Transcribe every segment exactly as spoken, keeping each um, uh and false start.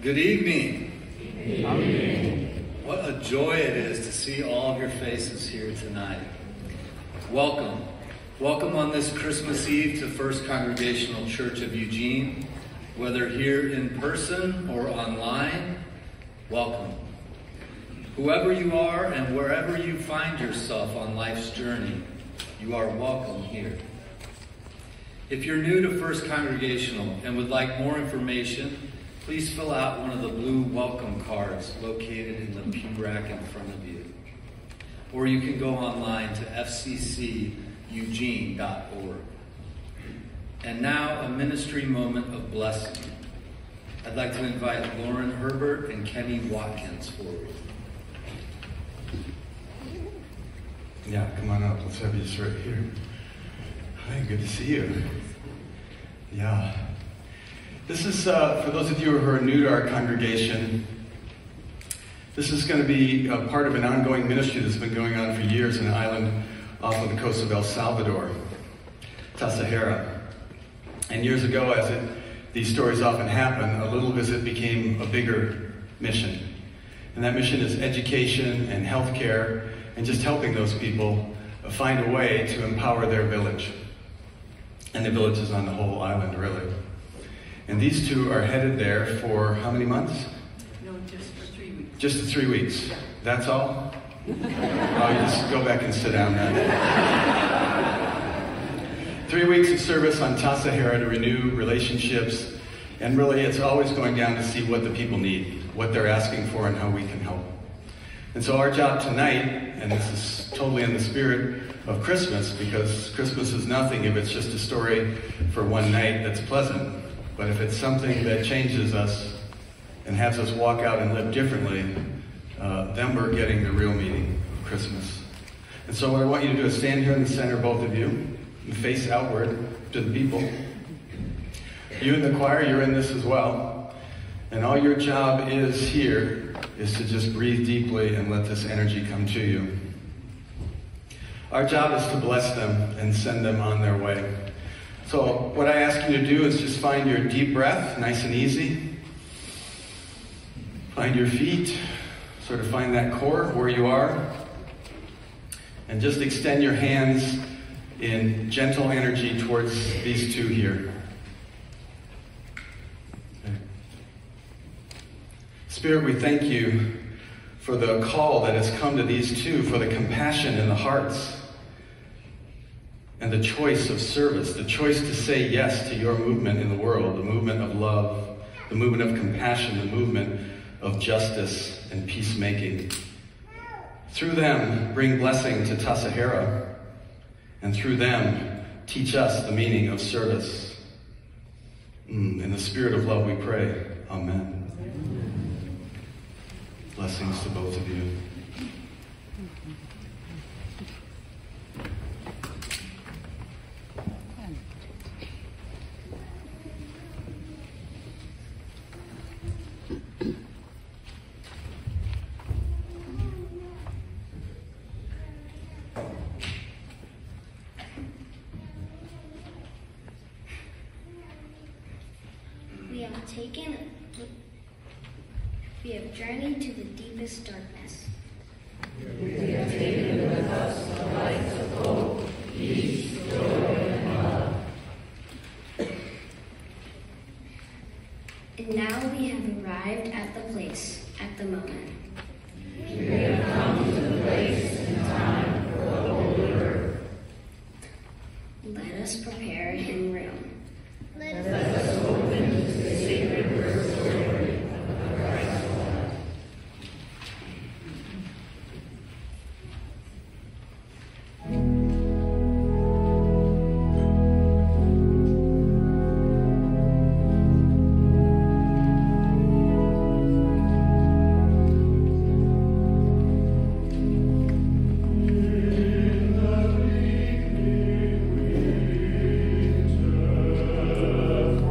Good evening. Good evening. What a joy it is to see all of your faces here tonight. Welcome. Welcome on this Christmas Eve to First Congregational Church of Eugene. Whether here in person or online, welcome. Whoever you are and wherever you find yourself on life's journey, you are welcome here. If you're new to First Congregational and would like more information, please fill out one of the blue welcome cards located in the pew rack in front of you. Or you can go online to f c c eugene dot org. And now, a ministry moment of blessing. I'd like to invite Lauren Herbert and Kenny Watkins forward. Yeah, come on up. Let's have you just right here. Hi, good to see you. Yeah. This is, uh, for those of you who are new to our congregation, this is going to be a part of an ongoing ministry that's been going on for years in an island off of the coast of El Salvador, Tasajera. And years ago, as it, these stories often happen, a little visit became a bigger mission. And that mission is education and healthcare and just helping those people find a way to empower their village. And the village is on the whole island, really. And these two are headed there for how many months? No, just for three weeks. Just for three weeks. That's all? Oh, you just go back and sit down then. Three weeks of service on Tasajera to renew relationships. And really, it's always going down to see what the people need, what they're asking for, and how we can help. And so our job tonight, and this is totally in the spirit of Christmas, because Christmas is nothing if it's just a story for one night that's pleasant. But if it's something that changes us and has us walk out and live differently, uh, then we're getting the real meaning of Christmas. And so what I want you to do is stand here in the center, both of you, and face outward to the people. You in the choir, you're in this as well. And all your job is here is to just breathe deeply and let this energy come to you. Our job is to bless them and send them on their way. So what I ask you to do is just find your deep breath, nice and easy. Find your feet, sort of find that core where you are. And just extend your hands in gentle energy towards these two here. Okay. Spirit, we thank you for the call that has come to these two, for the compassion in the hearts. And the choice of service, the choice to say yes to your movement in the world, the movement of love, the movement of compassion, the movement of justice and peacemaking. Through them, bring blessing to Tasajera, and through them, teach us the meaning of service. Mm, in the spirit of love we pray. Amen. Blessings to both of you. We have taken, we have journeyed to the deepest darkness. We have taken with us the lights of hope, peace, joy, and love. And now we have arrived at the place, at the moment. We have come to the place and time for the holy earth. Let us prepare him room. Let us open to the sacred birth story of the Christ life. In the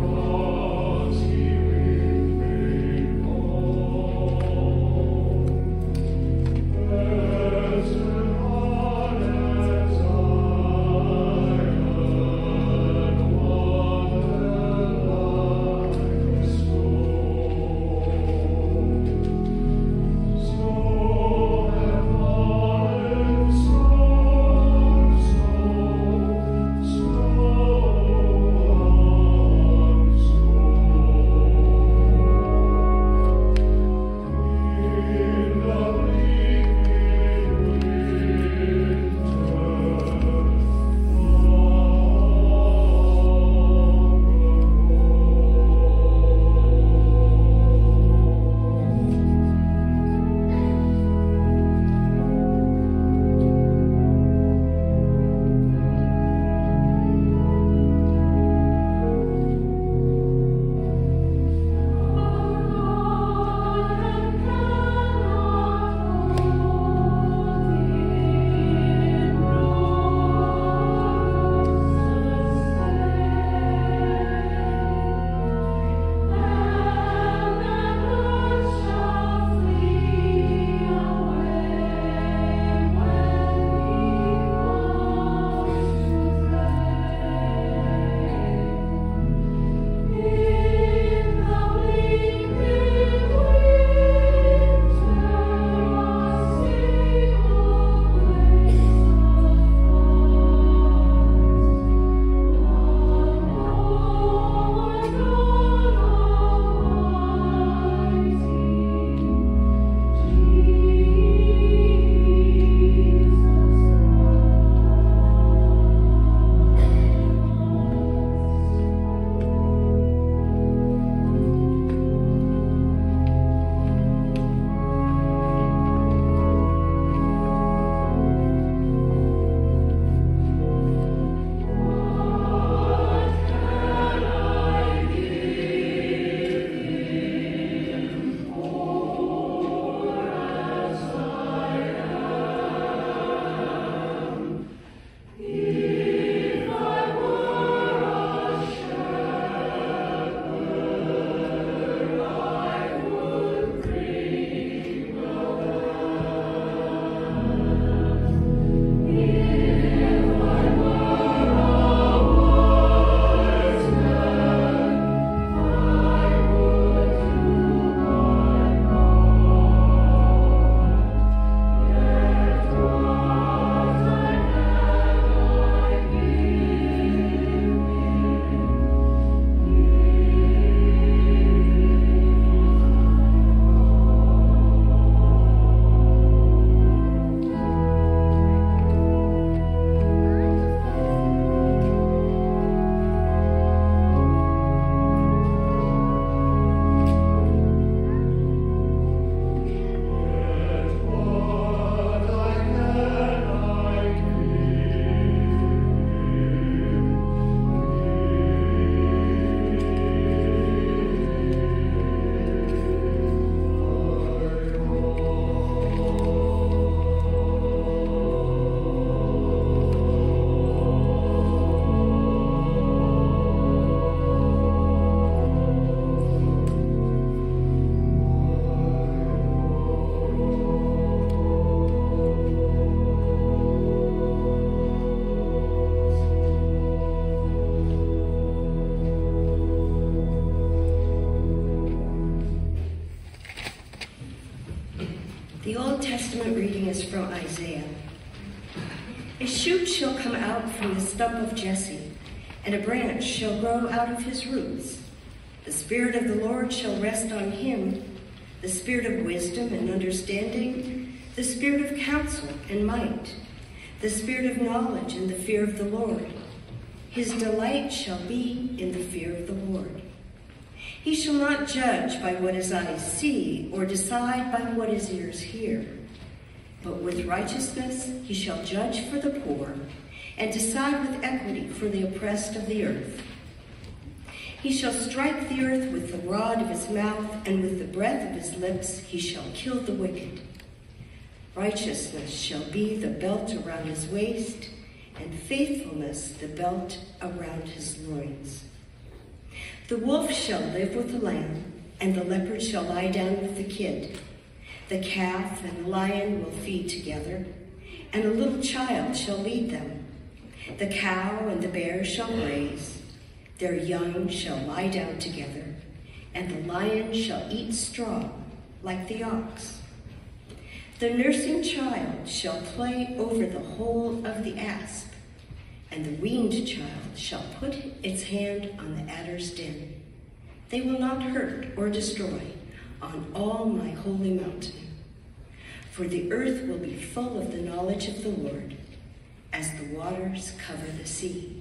is from Isaiah. A shoot shall come out from the stump of Jesse, and a branch shall grow out of his roots. The Spirit of the Lord shall rest on him, the Spirit of wisdom and understanding, the Spirit of counsel and might, the Spirit of knowledge and the fear of the Lord. His delight shall be in the fear of the Lord. He shall not judge by what his eyes see, or decide by what his ears hear. But with righteousness he shall judge for the poor, and decide with equity for the oppressed of the earth. He shall strike the earth with the rod of his mouth, and with the breath of his lips he shall kill the wicked. Righteousness shall be the belt around his waist, and faithfulness the belt around his loins. The wolf shall live with the lamb, and the leopard shall lie down with the kid. The calf and the lion will feed together, and a little child shall lead them. The cow and the bear shall graze. Their young shall lie down together, and the lion shall eat straw like the ox. The nursing child shall play over the hole of the asp, and the weaned child shall put its hand on the adder's den. They will not hurt or destroy on all my holy mountain. For the earth will be full of the knowledge of the Lord, as the waters cover the sea.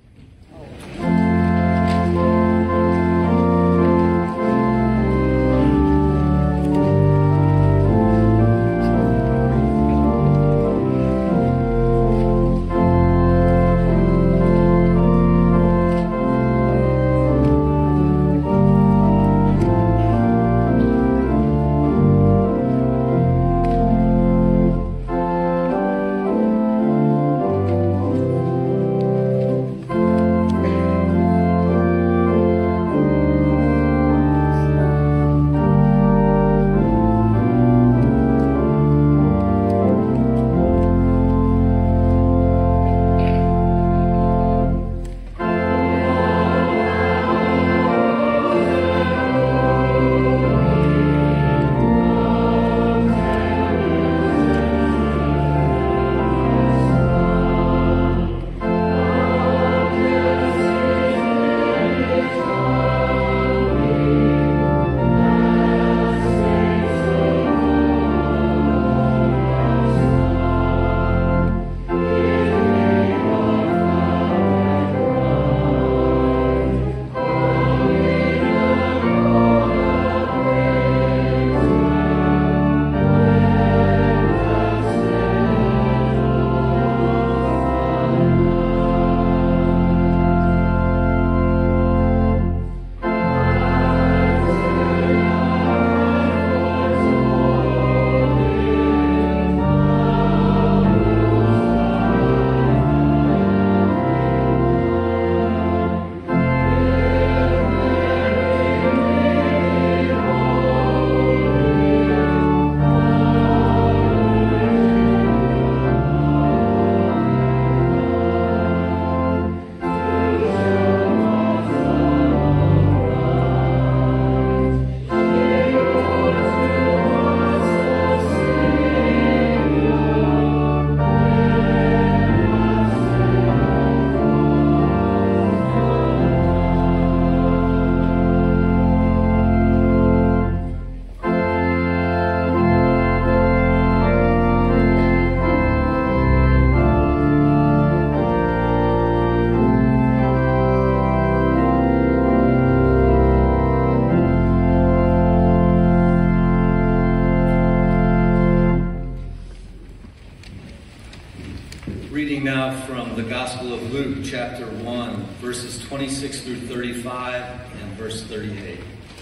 Reading now from the Gospel of Luke, chapter one, verses twenty-six through thirty-five and verse thirty-eight.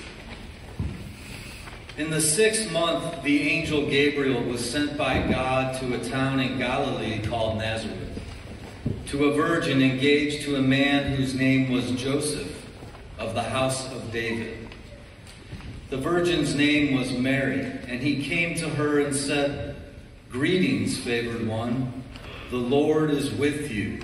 In the sixth month, the angel Gabriel was sent by God to a town in Galilee called Nazareth, to a virgin engaged to a man whose name was Joseph, of the house of David. The virgin's name was Mary, and he came to her and said, "Greetings, favored one. The Lord is with you."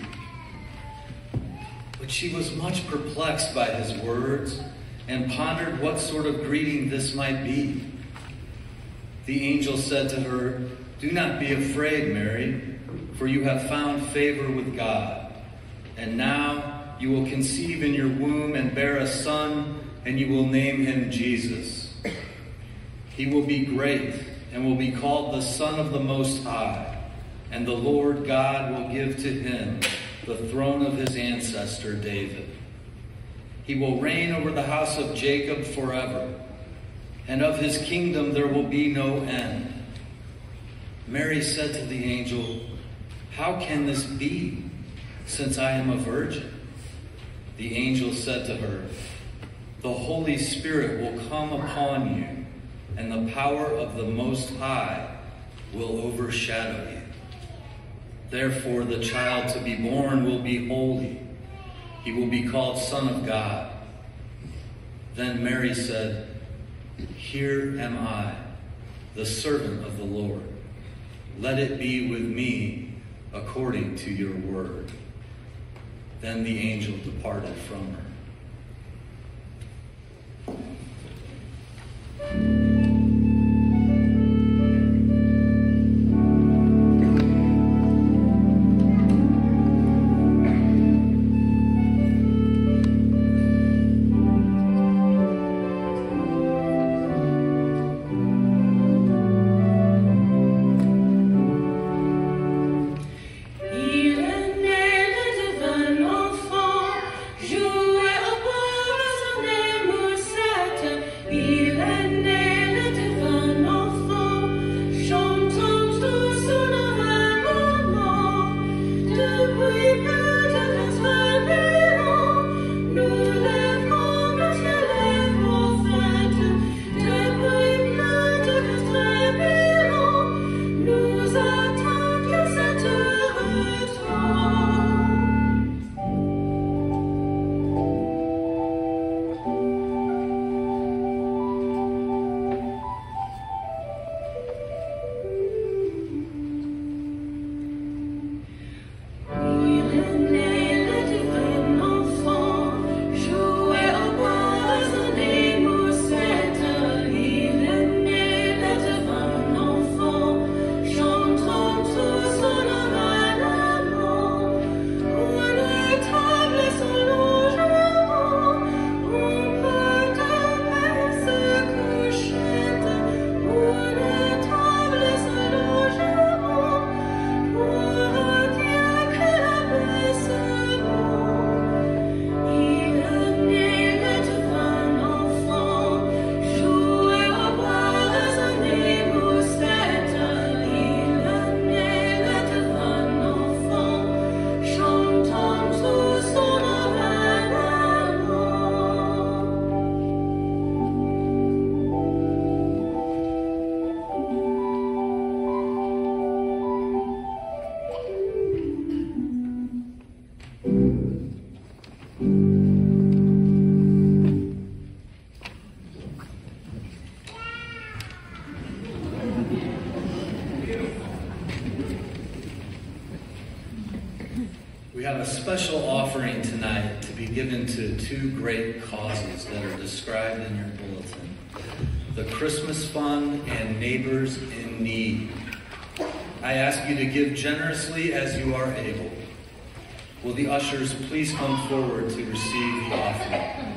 But she was much perplexed by his words and pondered what sort of greeting this might be. The angel said to her, Do not be afraid, Mary, for you have found favor with God. And now you will conceive in your womb and bear a son, and you will name him Jesus. He will be great and will be called the Son of the Most High, and the Lord God will give to him the throne of his ancestor David. He will reign over the house of Jacob forever, and of his kingdom there will be no end. Mary said to the angel, "How can this be, since I am a virgin?" The angel said to her, "The Holy Spirit will come upon you, and the power of the Most High will overshadow you. Therefore, the child to be born will be holy. He will be called Son of God." Then Mary said, "Here am I, the servant of the Lord. Let it be with me according to your word." Then the angel departed from her. We have a special offering tonight to be given to two great causes that are described in your bulletin: the Christmas Fund and Neighbors in Need. I ask you to give generously as you are able. Will the ushers please come forward to receive the offering?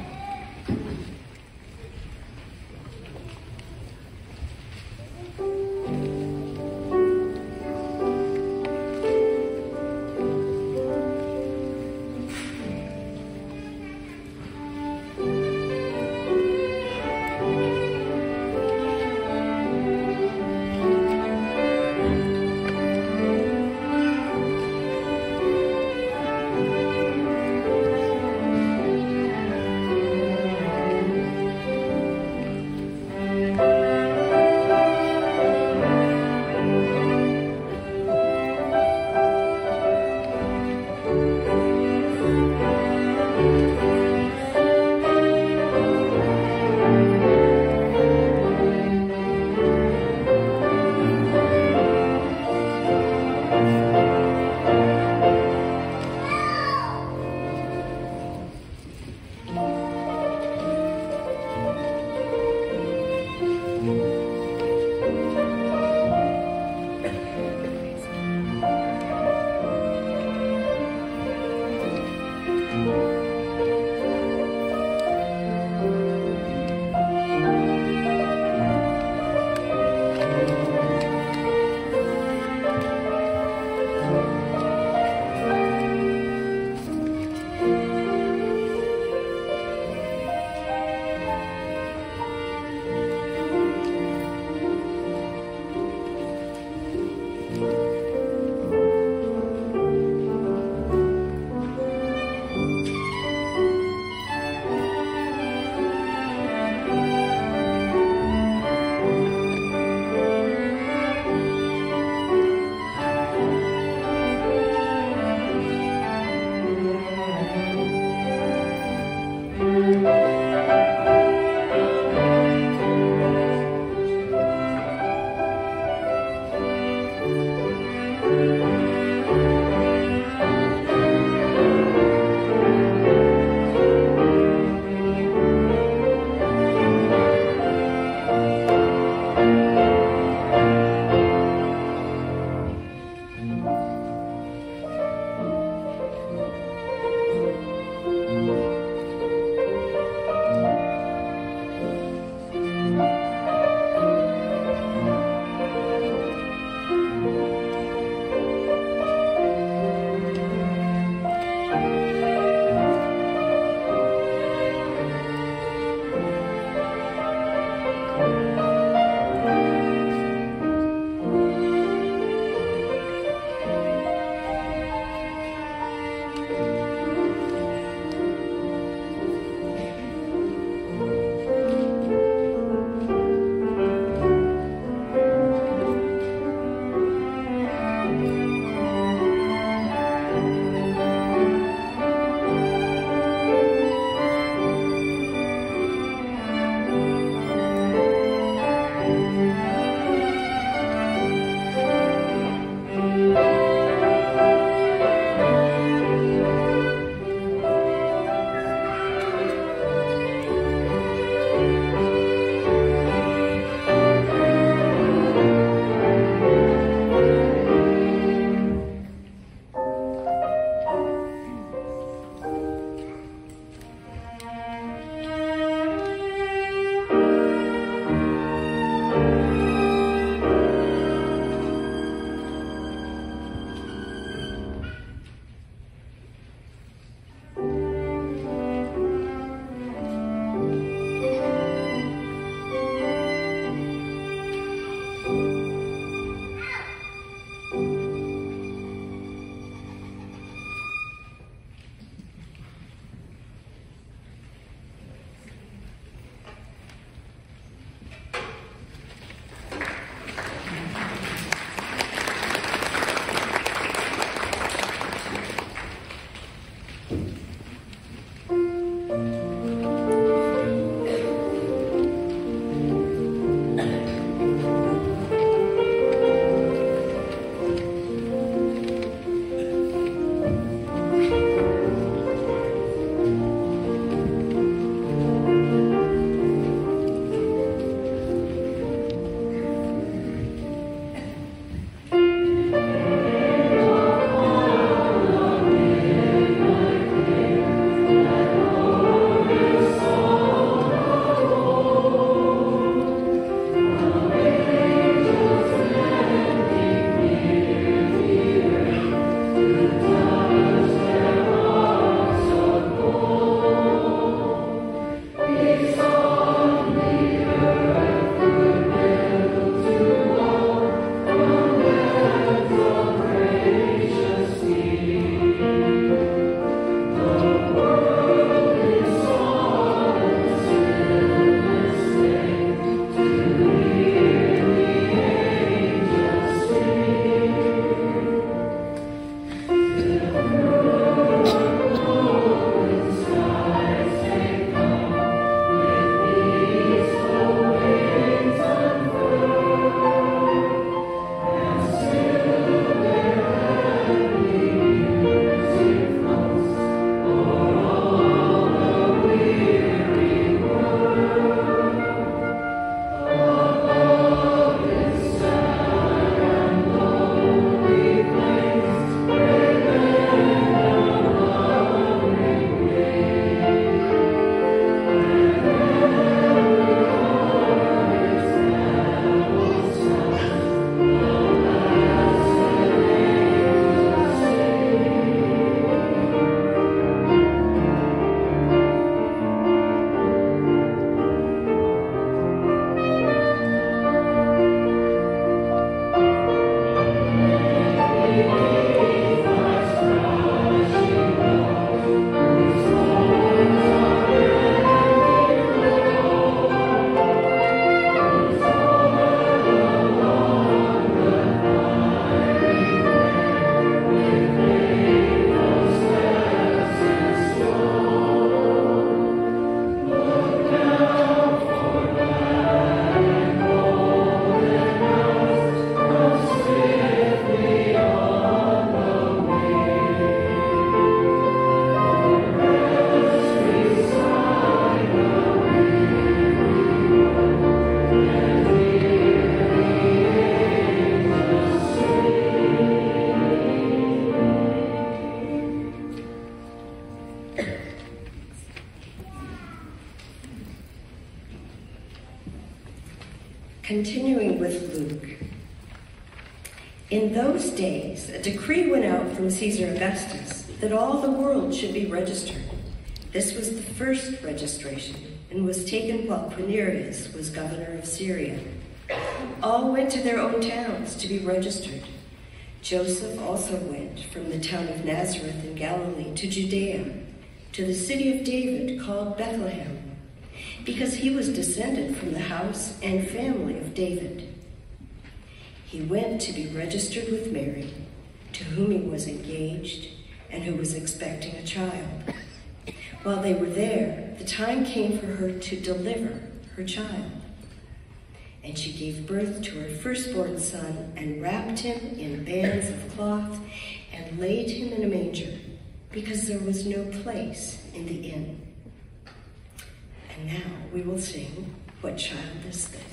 Continuing with Luke. In those days, a decree went out from Caesar Augustus that all the world should be registered. This was the first registration and was taken while Quirinius was governor of Syria. All went to their own towns to be registered. Joseph also went from the town of Nazareth in Galilee to Judea, to the city of David called Bethlehem, because he was descended from the house and family of David. He went to be registered with Mary, to whom he was engaged and who was expecting a child. While they were there, the time came for her to deliver her child. And she gave birth to her firstborn son and wrapped him in bands of cloth and laid him in a manger, because there was no place in the inn. And now we will sing, What Child Is This?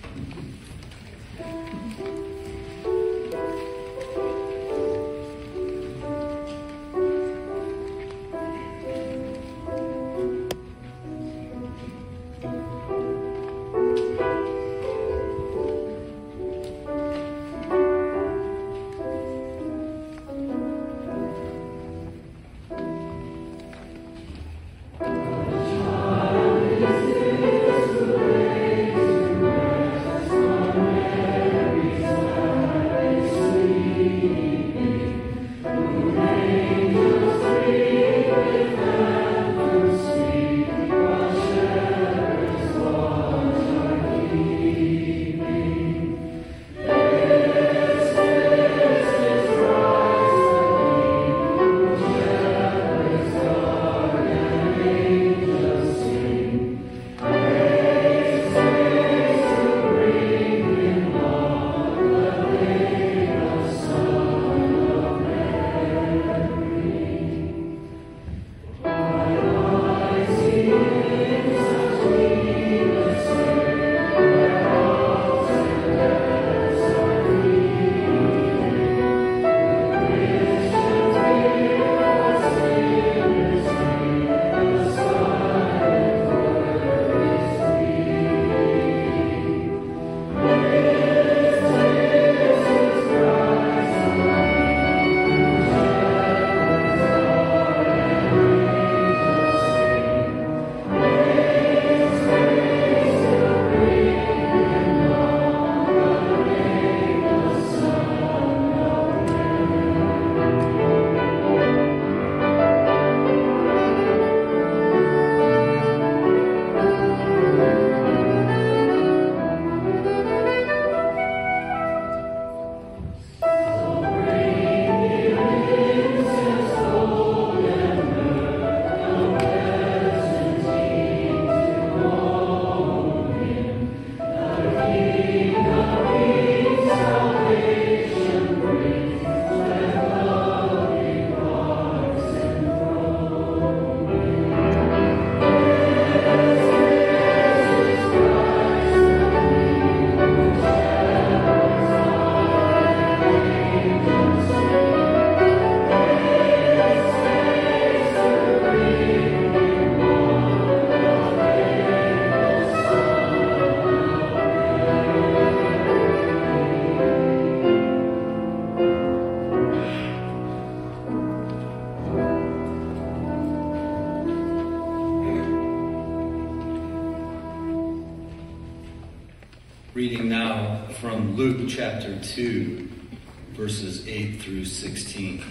Reading now from Luke chapter two, verses eight through sixteen.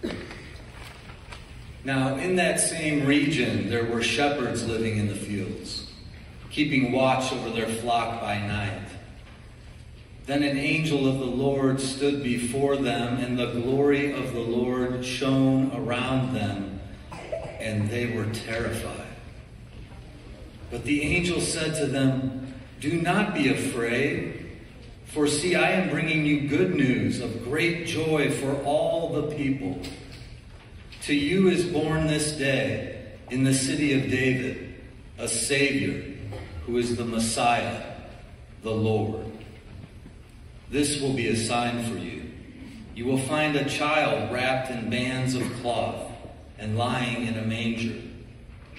Now, in that same region, there were shepherds living in the fields, keeping watch over their flock by night. Then an angel of the Lord stood before them, and the glory of the Lord shone around them, and they were terrified. But the angel said to them, "Do not be afraid, for see, I am bringing you good news of great joy for all the people. To you is born this day in the city of David a Savior, who is the Messiah, the Lord. This will be a sign for you. You will find a child wrapped in bands of cloth and lying in a manger."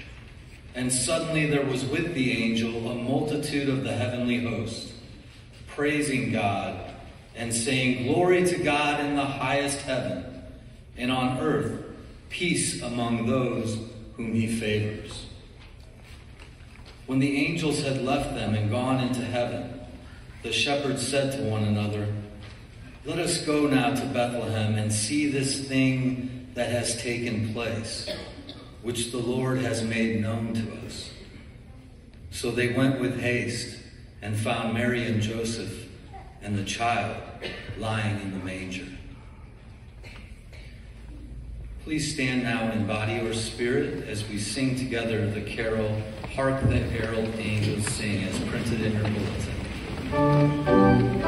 And suddenly there was with the angel a multitude of the heavenly host, praising God and saying, "Glory to God in the highest heaven, and on earth peace among those whom he favors." When the angels had left them and gone into heaven, the shepherds said to one another, "Let us go now to Bethlehem and see this thing that has taken place, which the Lord has made known to us." So they went with haste and found Mary and Joseph and the child lying in the manger. Please stand now in body or spirit as we sing together the carol, "Hark the Herald Angels Sing," as printed in your bulletin.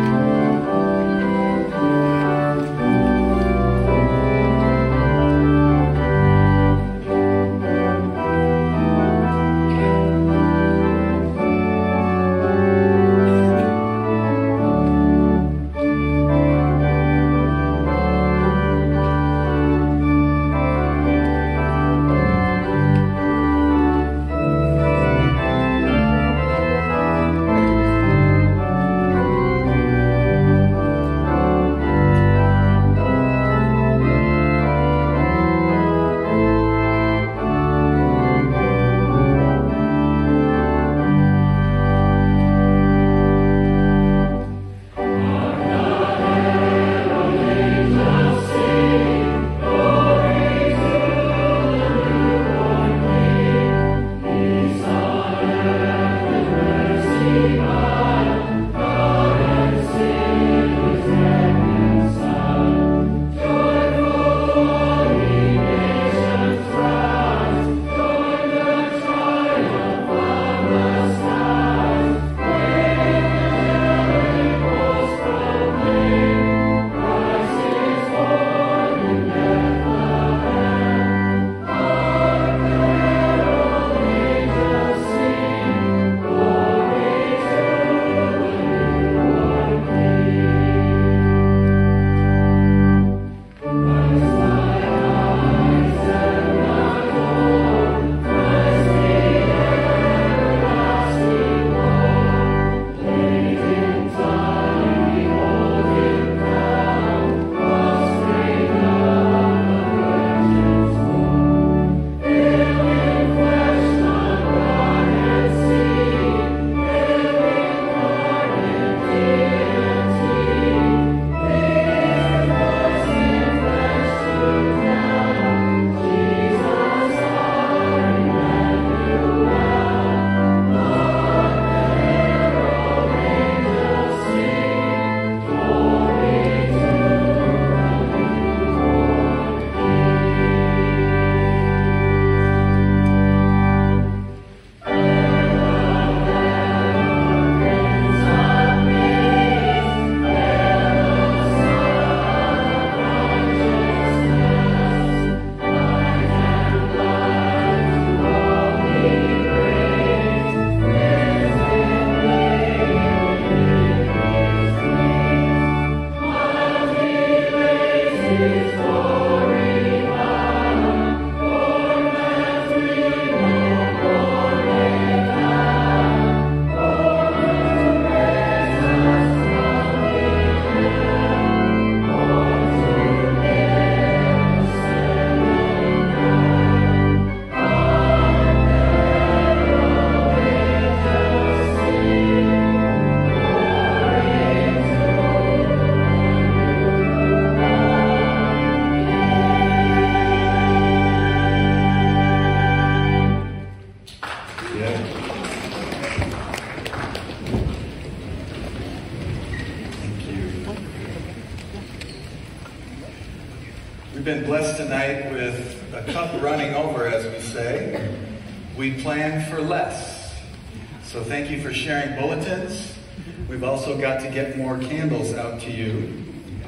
been blessed tonight with a cup running over, as we say. We planned for less. So thank you for sharing bulletins. We've also got to get more candles out to you.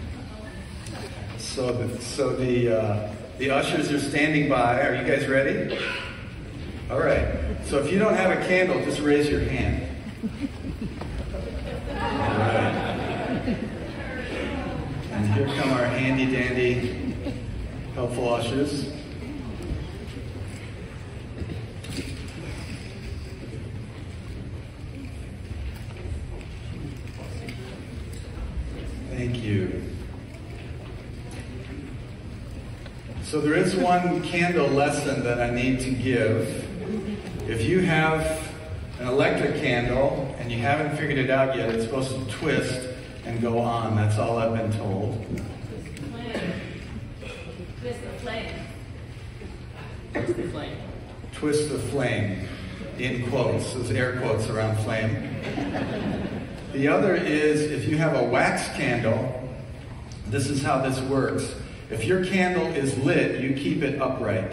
So the, so the, uh, the ushers are standing by. Are you guys ready? All right. So if you don't have a candle, just raise your hand. All right. And here come our handy dandy helpful ushers. So there is one candle lesson that I need to give. If you have an electric candle and you haven't figured it out yet, it's supposed to twist and go on. That's all I've been told. Twist the flame. Twist the flame. Twist the flame, in quotes. Those air quotes around flame. The other is, if you have a wax candle, this is how this works. If your candle is lit, you keep it upright.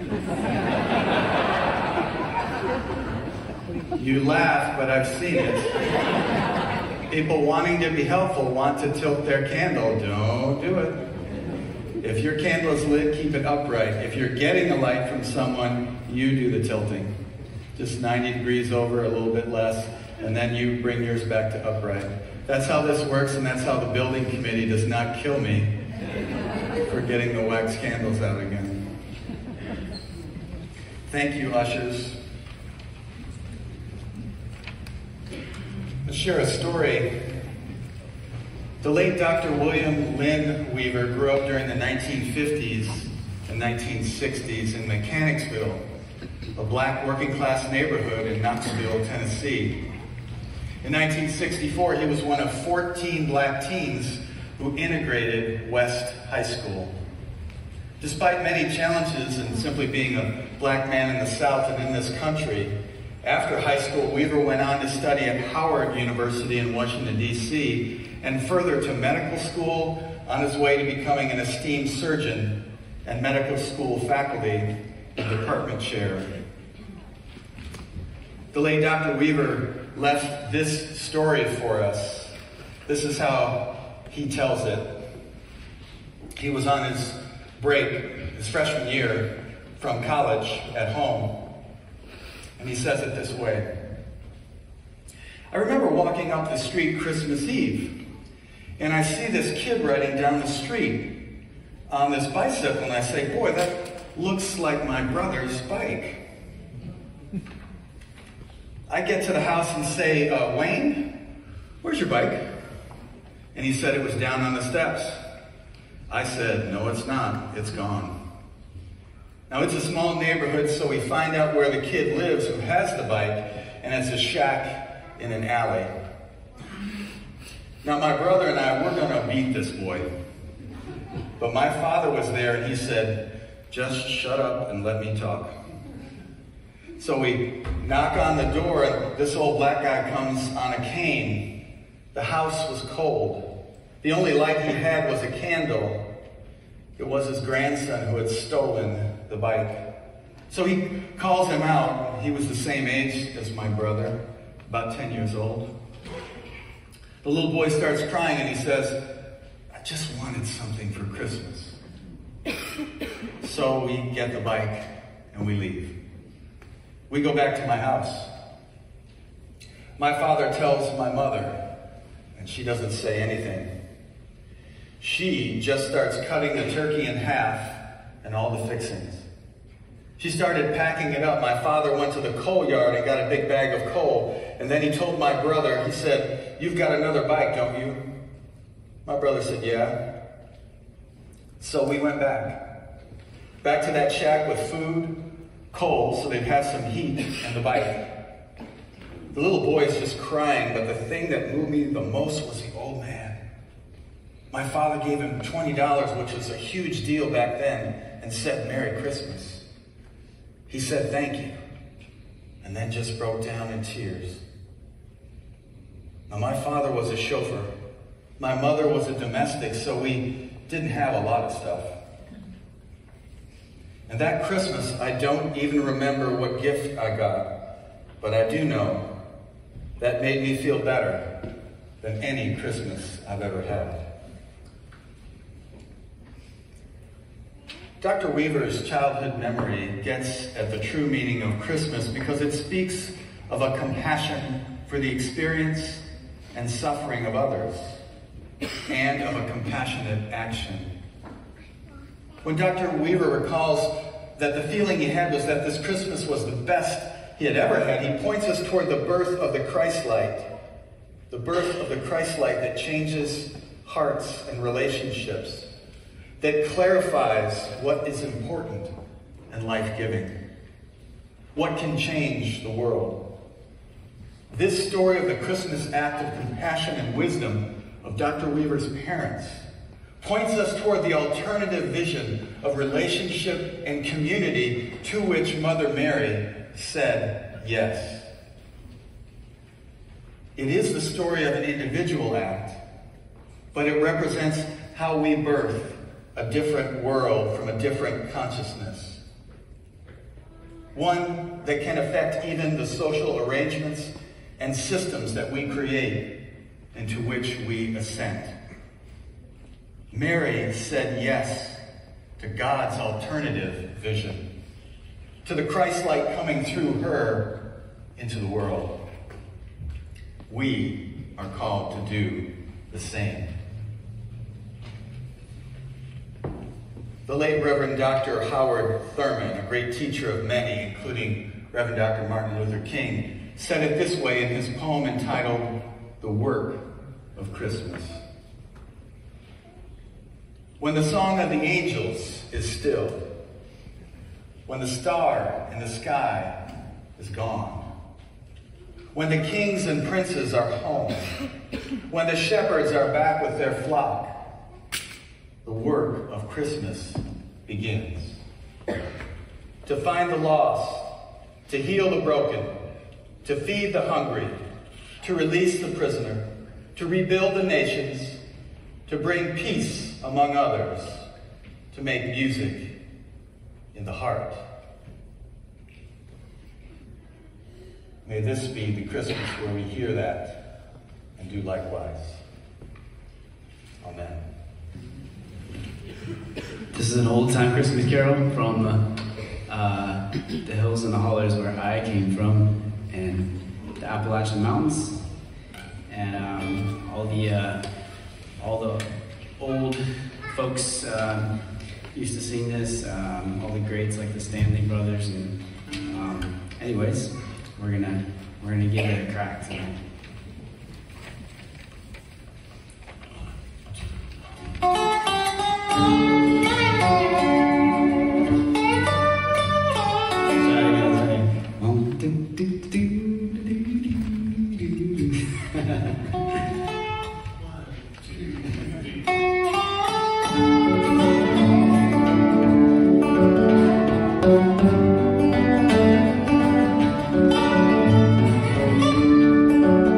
You laugh, but I've seen it. People wanting to be helpful want to tilt their candle. Don't do it. If your candle is lit, keep it upright. If you're getting a light from someone, you do the tilting. Just ninety degrees over, a little bit less, and then you bring yours back to upright. That's how this works, and that's how the building committee does not kill me for getting the wax candles out again. Thank you, ushers. Let's share a story. The late Doctor William Lynn Weaver grew up during the nineteen fifties and nineteen sixties in Mechanicsville, a black working-class neighborhood in Knoxville, Tennessee. In nineteen sixty-four, he was one of fourteen black teens who integrated West High School. Despite many challenges and simply being a black man in the South and in this country, after high school, Weaver went on to study at Howard University in Washington, D C, and further to medical school on his way to becoming an esteemed surgeon and medical school faculty and department chair. The late Doctor Weaver left this story for us. This is how he tells it. He was on his break, his freshman year, from college at home. And he says it this way. I remember walking up the street Christmas Eve, and I see this kid riding down the street on this bicycle, and I say, boy, that looks like my brother's bike. I get to the house and say, uh, Wayne, where's your bike? And he said it was down on the steps. I said, no, it's not. It's gone. Now, it's a small neighborhood, so we find out where the kid lives who has the bike, and it's a shack in an alley. Now, my brother and I, we're going to beat this boy. But my father was there, and he said, just shut up and let me talk. So we knock on the door, and this old black guy comes on a cane. The house was cold. The only light he had was a candle. It was his grandson who had stolen the bike. So he calls him out. He was the same age as my brother, about ten years old. The little boy starts crying and he says, I just wanted something for Christmas. So we get the bike and we leave. We go back to my house. My father tells my mother, and she doesn't say anything. She just starts cutting the turkey in half and all the fixings. She started packing it up. My father went to the coal yard and got a big bag of coal. And then he told my brother, he said, you've got another bike, don't you? My brother said, yeah. So we went back. Back to that shack with food, coal, so they'd have some heat, and the bike. The little boy is just crying, but the thing that moved me the most was the old man. My father gave him twenty dollars, which was a huge deal back then, and said, Merry Christmas. He said, thank you, and then just broke down in tears. Now, my father was a chauffeur. My mother was a domestic, so we didn't have a lot of stuff. And that Christmas, I don't even remember what gift I got, but I do know that made me feel better than any Christmas I've ever had. Doctor Weaver's childhood memory gets at the true meaning of Christmas because it speaks of a compassion for the experience and suffering of others, and of a compassionate action. When Doctor Weaver recalls that the feeling he had was that this Christmas was the best he had ever had, he points us toward the birth of the Christ light, the birth of the Christ light that changes hearts and relationships, that clarifies what is important and life-giving, what can change the world. This story of the Christmas act of compassion and wisdom of Doctor Weaver's parents points us toward the alternative vision of relationship and community to which Mother Mary said yes. It is the story of an individual act, but it represents how we birth a different world from a different consciousness. One that can affect even the social arrangements and systems that we create into which we assent. Mary said yes to God's alternative vision, to the Christ-light coming through her into the world. We are called to do the same. The late Reverend Doctor Howard Thurman, a great teacher of many, including Reverend Doctor Martin Luther King, said it this way in his poem entitled, "The Work of Christmas." When the song of the angels is still, when the star in the sky is gone, when the kings and princes are home, when the shepherds are back with their flock, the work of Christmas begins. To find the lost, to heal the broken, to feed the hungry, to release the prisoner, to rebuild the nations, to bring peace among others, to make music in the heart. May this be the Christmas where we hear that and do likewise. Amen. This is an old-time Christmas carol from uh, uh, the hills and the hollers where I came from, and the Appalachian Mountains, and um, all the uh, all the old folks um, used to sing this. Um, all the greats like the Stanley Brothers, and um, anyways, we're gonna we're gonna give it a crack tonight. Thank you.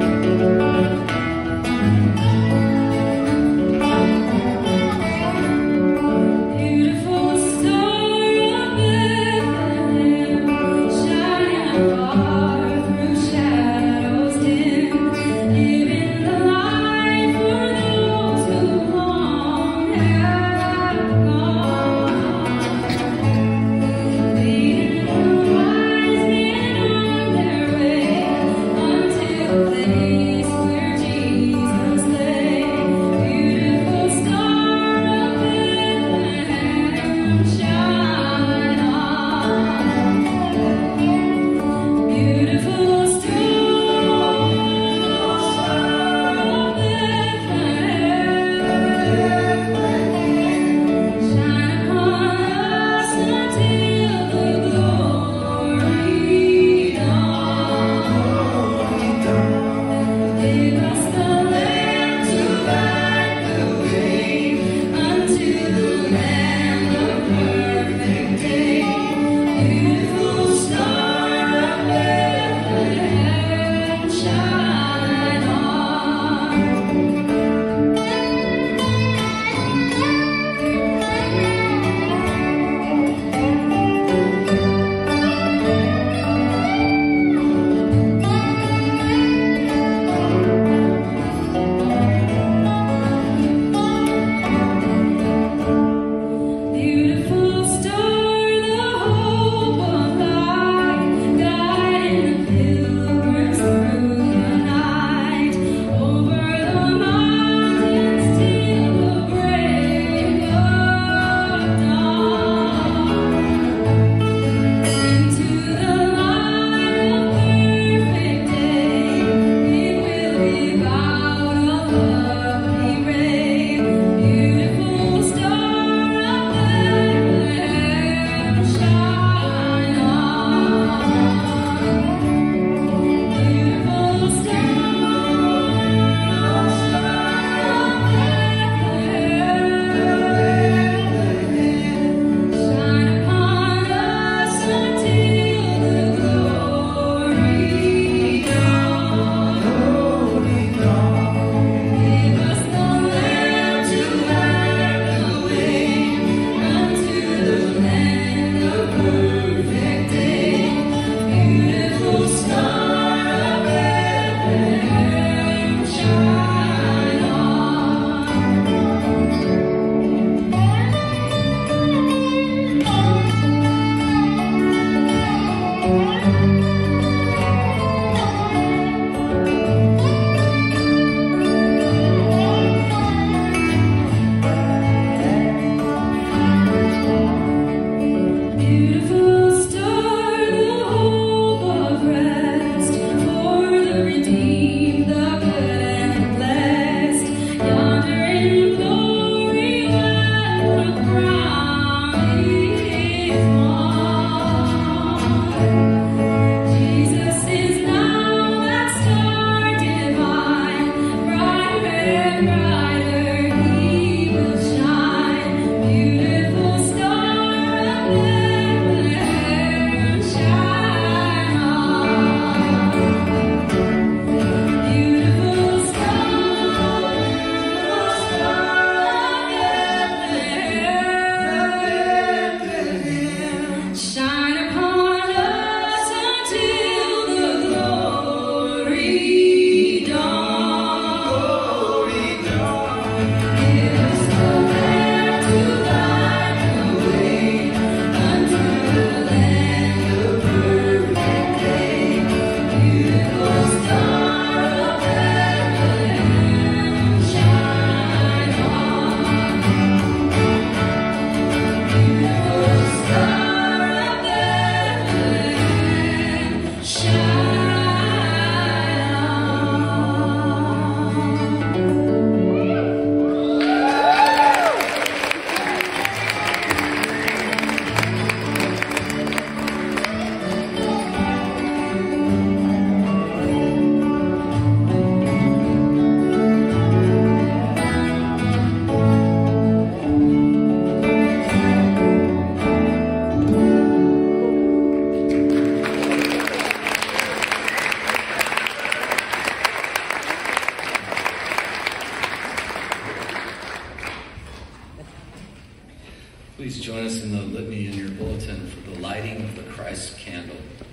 Please join us in the litany in your bulletin for the lighting of the Christ candle.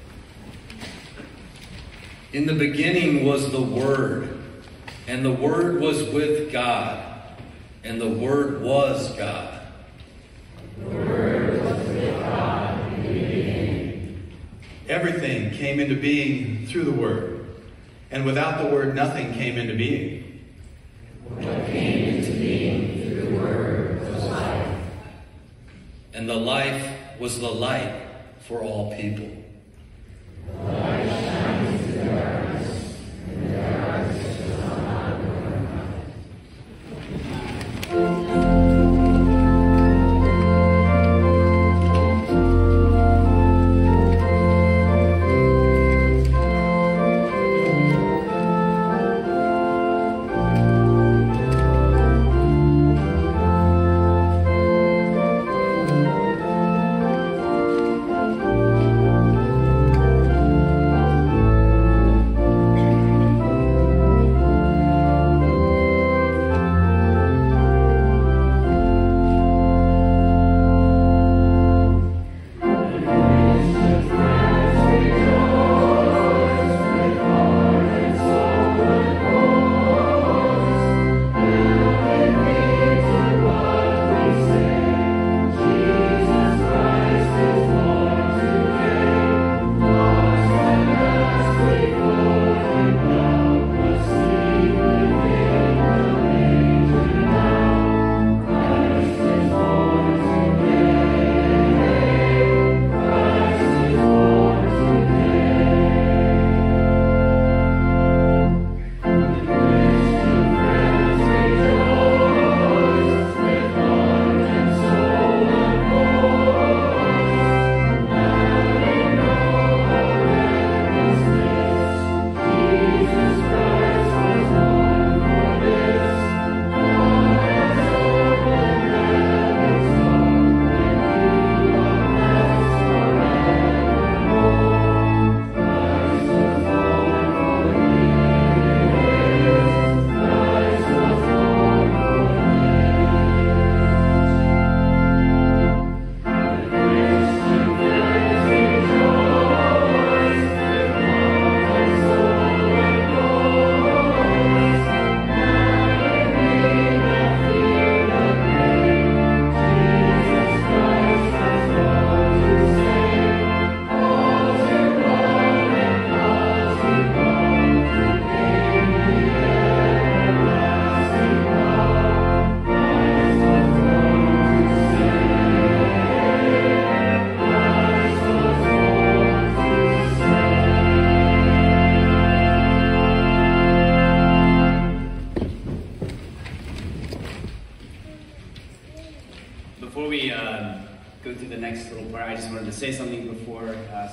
In the beginning was the Word, and the Word was with God, and the Word was God. The Word was with God in the beginning. Everything came into being through the Word, and without the Word, nothing came into being. What came into being through the Word was life. And the life was the light for all people. The light shines in the darkness, and the darkness does not overcome it.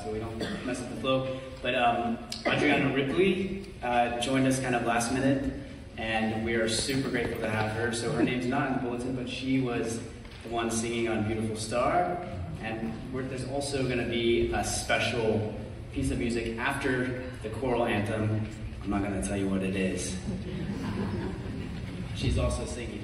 so we don't mess up the flow. But um, Adriana Ripley uh, joined us kind of last minute, and we are super grateful to have her. So her name's not in the bulletin, but she was the one singing on Beautiful Star. And we're, there's also going to be a special piece of music after the choral anthem. I'm not going to tell you what it is. She's also singing.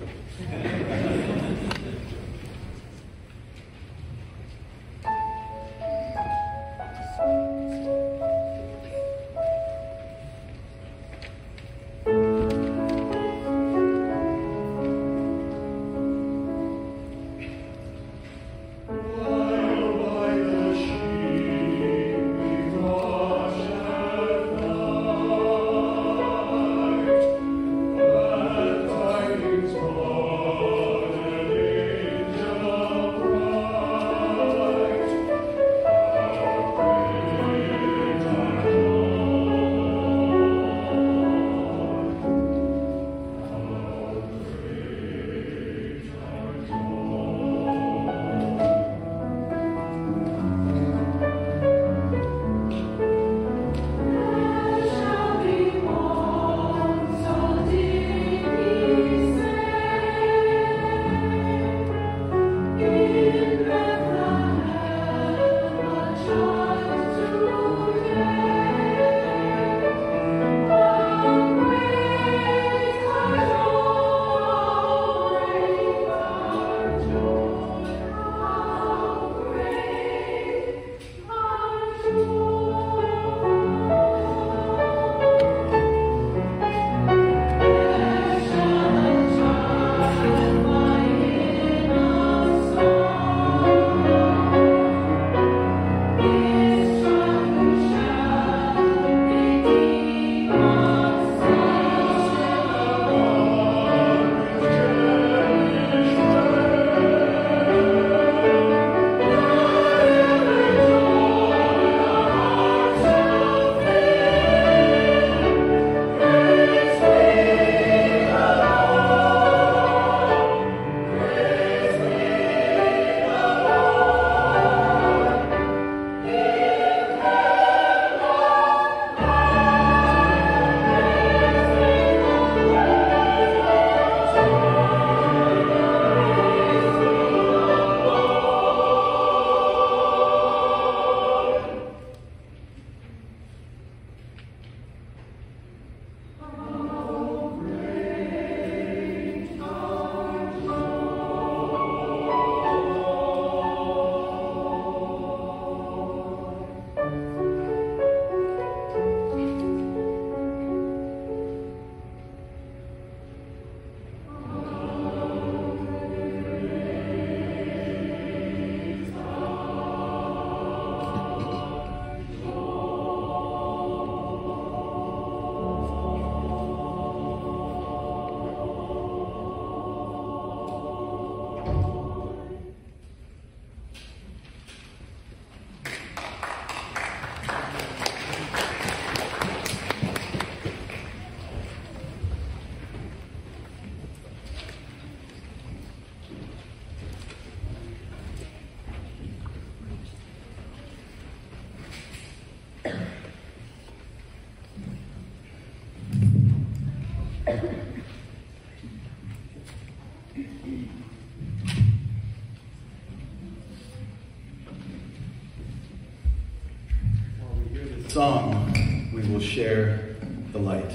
Song, we will share the light.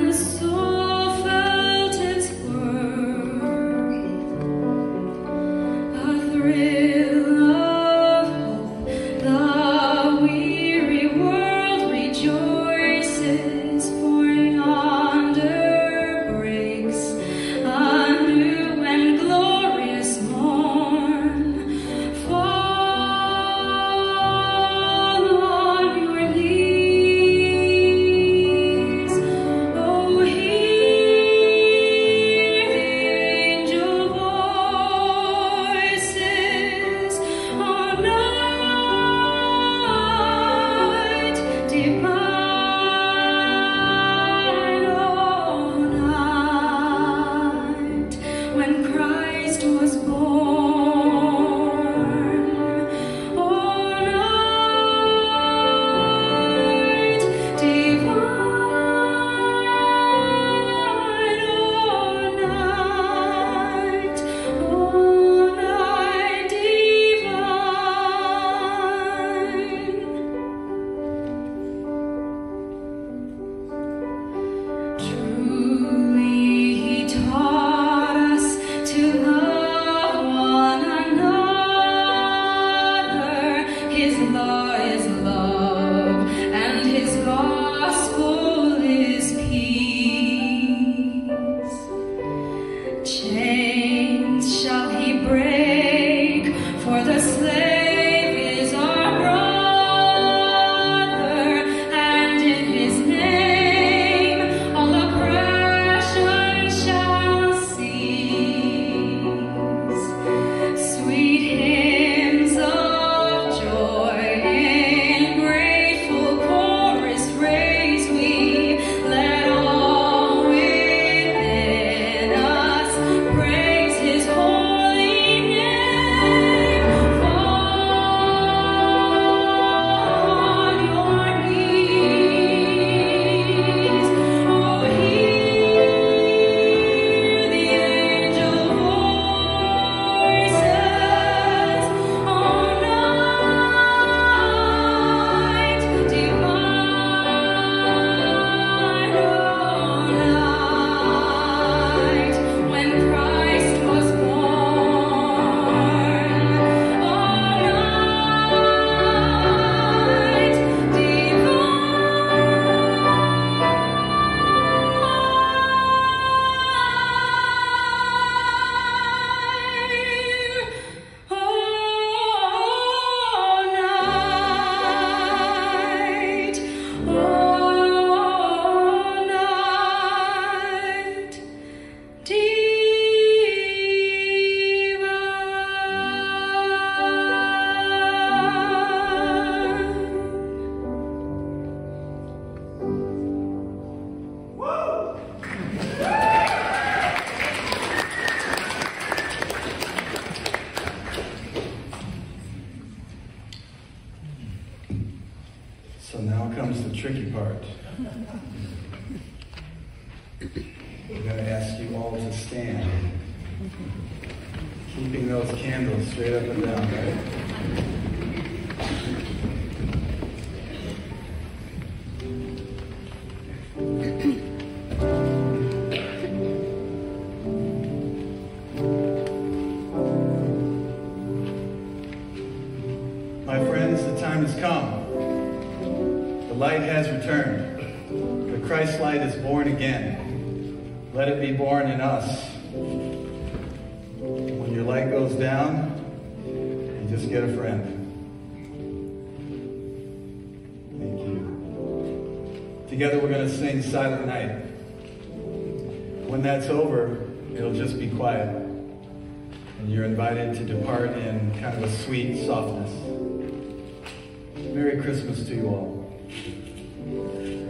Soul felt its worth. comes the tricky part. We're going to ask you all to stand. Keeping those candles straight up and down, right? My friends, the time has come. The light has returned. The Christ light is born again. Let it be born in us. When your light goes down, you just get a friend. Thank you. Together we're going to sing Silent Night. When that's over, it'll just be quiet. And you're invited to depart in kind of a sweet softness. Merry Christmas to you all.